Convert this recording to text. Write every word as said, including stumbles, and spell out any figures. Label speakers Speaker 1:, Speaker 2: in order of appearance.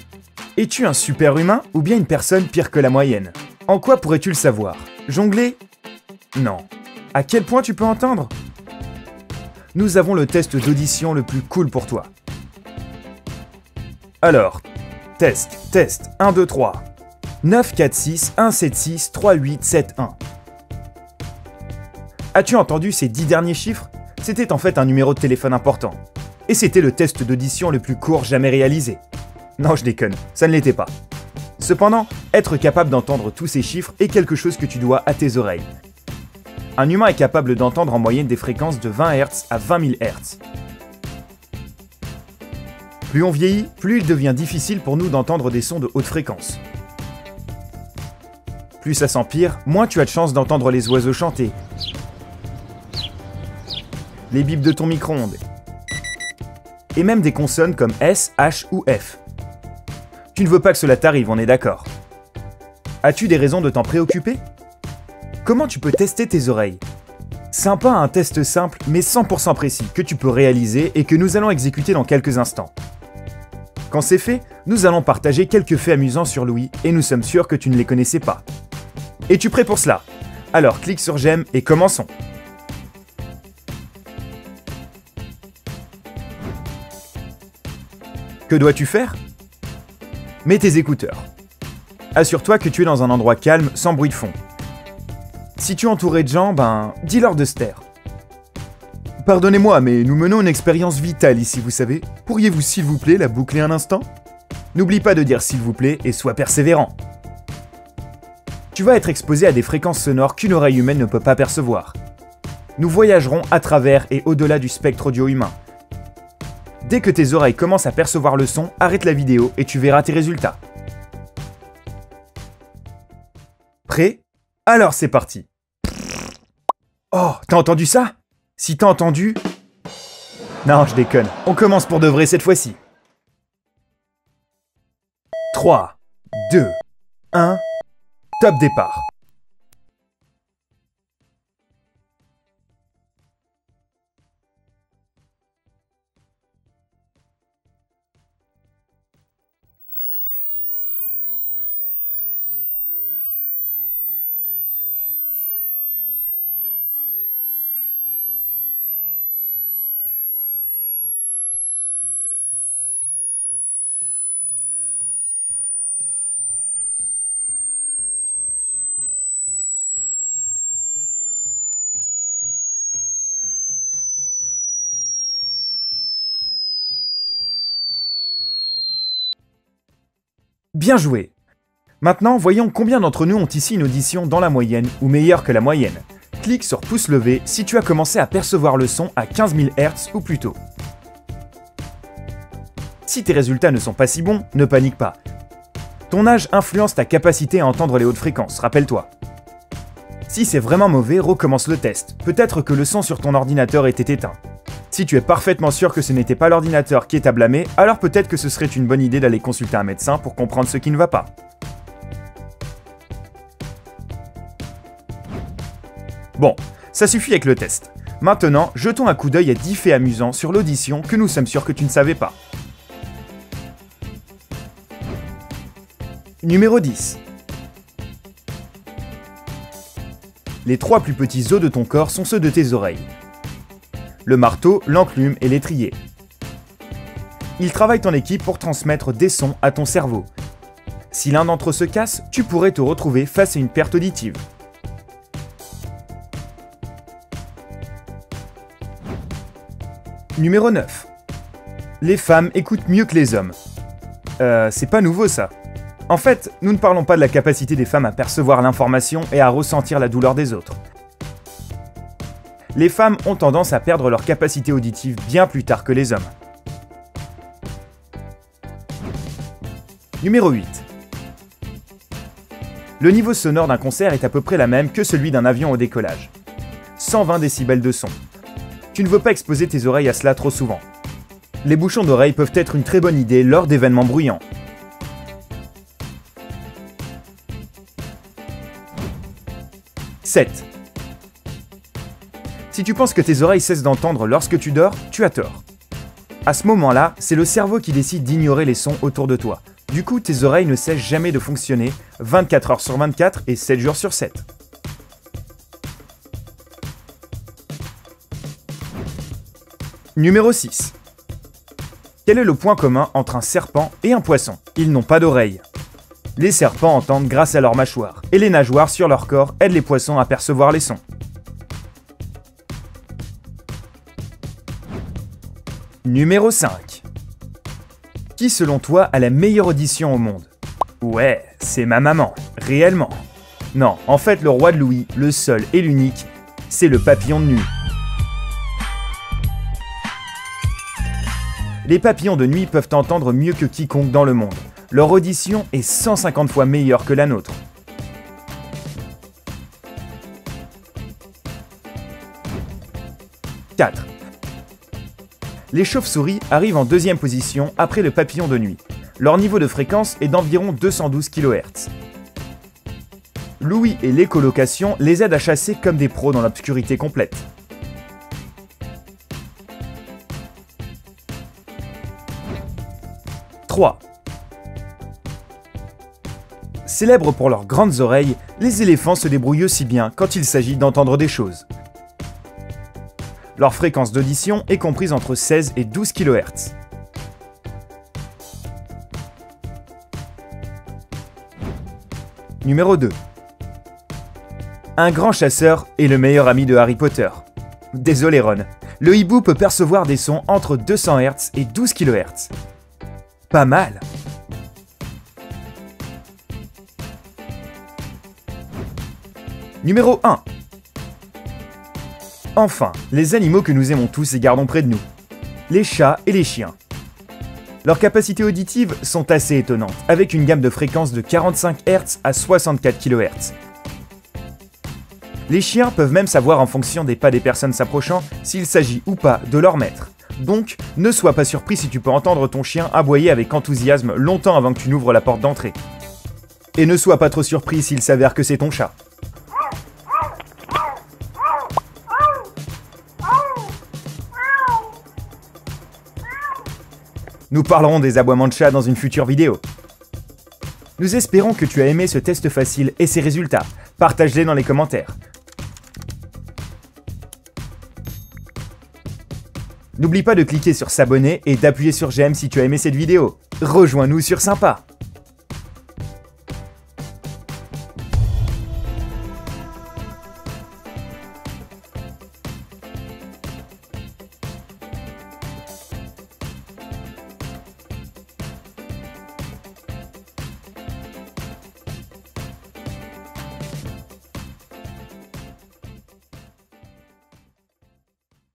Speaker 1: Es-tu un super-humain ou bien une personne pire que la moyenne? En quoi pourrais-tu le savoir? Jongler? Non. À quel point tu peux entendre? Nous avons le test d'audition le plus cool pour toi. Alors, test, test, un, deux, trois. neuf, quatre, six, un, sept, six, trois, huit, sept, un. As-tu entendu ces dix derniers chiffres? C'était en fait un numéro de téléphone important. Et c'était le test d'audition le plus court jamais réalisé. Non, je déconne, ça ne l'était pas. Cependant, être capable d'entendre tous ces chiffres est quelque chose que tu dois à tes oreilles. Un humain est capable d'entendre en moyenne des fréquences de vingt hertz à vingt mille hertz. Plus on vieillit, plus il devient difficile pour nous d'entendre des sons de haute fréquence. Plus ça s'empire, moins tu as de chances d'entendre les oiseaux chanter, les bips de ton micro-ondes, et même des consonnes comme S, H ou F. Tu ne veux pas que cela t'arrive, on est d'accord. As-tu des raisons de t'en préoccuper? Comment tu peux tester tes oreilles? Sympa un test simple mais cent pour cent précis que tu peux réaliser et que nous allons exécuter dans quelques instants. Quand c'est fait, nous allons partager quelques faits amusants sur Louis et nous sommes sûrs que tu ne les connaissais pas. Es-tu prêt pour cela? Alors clique sur j'aime et commençons. Que dois-tu faire? Mets tes écouteurs. Assure-toi que tu es dans un endroit calme, sans bruit de fond. Si tu es entouré de gens, ben, dis-leur de se taire. Pardonnez-moi, mais nous menons une expérience vitale ici, vous savez. Pourriez-vous s'il vous plaît la boucler un instant? N'oublie pas de dire s'il vous plaît et sois persévérant. Tu vas être exposé à des fréquences sonores qu'une oreille humaine ne peut pas percevoir. Nous voyagerons à travers et au-delà du spectre audio humain. Dès que tes oreilles commencent à percevoir le son, arrête la vidéo et tu verras tes résultats. Prêt? Alors c'est parti. Oh, t'as entendu ça? Si t'as entendu... Non, je déconne. On commence pour de vrai cette fois-ci. trois, deux, un, top départ. Bien joué! Maintenant, voyons combien d'entre nous ont ici une audition dans la moyenne ou meilleure que la moyenne. Clique sur pouce levé si tu as commencé à percevoir le son à quinze mille hertz ou plus tôt. Si tes résultats ne sont pas si bons, ne panique pas. Ton âge influence ta capacité à entendre les hautes fréquences, rappelle-toi. Si c'est vraiment mauvais, recommence le test. Peut-être que le son sur ton ordinateur était éteint. Si tu es parfaitement sûr que ce n'était pas l'ordinateur qui est à blâmer, alors peut-être que ce serait une bonne idée d'aller consulter un médecin pour comprendre ce qui ne va pas. Bon, ça suffit avec le test. Maintenant, jetons un coup d'œil à dix faits amusants sur l'audition que nous sommes sûrs que tu ne savais pas. Numéro dix. Les trois plus petits os de ton corps sont ceux de tes oreilles. Le marteau, l'enclume et l'étrier. Ils travaillent en équipe pour transmettre des sons à ton cerveau. Si l'un d'entre eux se casse, tu pourrais te retrouver face à une perte auditive. Numéro neuf. Les femmes écoutent mieux que les hommes. Euh, c'est pas nouveau ça. En fait, nous ne parlons pas de la capacité des femmes à percevoir l'information et à ressentir la douleur des autres. Les femmes ont tendance à perdre leur capacité auditive bien plus tard que les hommes. Numéro huit. Le niveau sonore d'un concert est à peu près la même que celui d'un avion au décollage. cent vingt décibels de son. Tu ne veux pas exposer tes oreilles à cela trop souvent. Les bouchons d'oreilles peuvent être une très bonne idée lors d'événements bruyants. sept. Si tu penses que tes oreilles cessent d'entendre lorsque tu dors, tu as tort. À ce moment-là, c'est le cerveau qui décide d'ignorer les sons autour de toi. Du coup, tes oreilles ne cessent jamais de fonctionner vingt-quatre heures sur vingt-quatre et sept jours sur sept. Numéro six. Quel est le point commun entre un serpent et un poisson? Ils n'ont pas d'oreilles. Les serpents entendent grâce à leurs mâchoires, et les nageoires sur leur corps aident les poissons à percevoir les sons. Numéro cinq. Qui selon toi a la meilleure audition au monde? Ouais, c'est ma maman, réellement. Non, en fait le roi de Louis, le seul et l'unique, c'est le papillon de nuit. Les papillons de nuit peuvent entendre mieux que quiconque dans le monde. Leur audition est cent cinquante fois meilleure que la nôtre. quatre. Les chauves-souris arrivent en deuxième position après le papillon de nuit. Leur niveau de fréquence est d'environ deux cent douze kilohertz. L'ouïe et l'écholocation les aident à chasser comme des pros dans l'obscurité complète. trois. Célèbres pour leurs grandes oreilles, les éléphants se débrouillent aussi bien quand il s'agit d'entendre des choses. Leur fréquence d'audition est comprise entre seize et douze kilohertz. Numéro deux. Un grand chasseur est le meilleur ami de Harry Potter. Désolé Ron, le hibou peut percevoir des sons entre deux cents hertz et douze kilohertz. Pas mal. Numéro un. Enfin, les animaux que nous aimons tous et gardons près de nous. Les chats et les chiens. Leurs capacités auditives sont assez étonnantes, avec une gamme de fréquences de quarante-cinq hertz à soixante-quatre kilohertz. Les chiens peuvent même savoir en fonction des pas des personnes s'approchant s'il s'agit ou pas de leur maître. Donc, ne sois pas surpris si tu peux entendre ton chien aboyer avec enthousiasme longtemps avant que tu n'ouvres la porte d'entrée. Et ne sois pas trop surpris s'il s'avère que c'est ton chat. Nous parlerons des aboiements de chat dans une future vidéo. Nous espérons que tu as aimé ce test facile et ses résultats. Partage-les dans les commentaires. N'oublie pas de cliquer sur s'abonner et d'appuyer sur j'aime si tu as aimé cette vidéo. Rejoins-nous sur Sympa.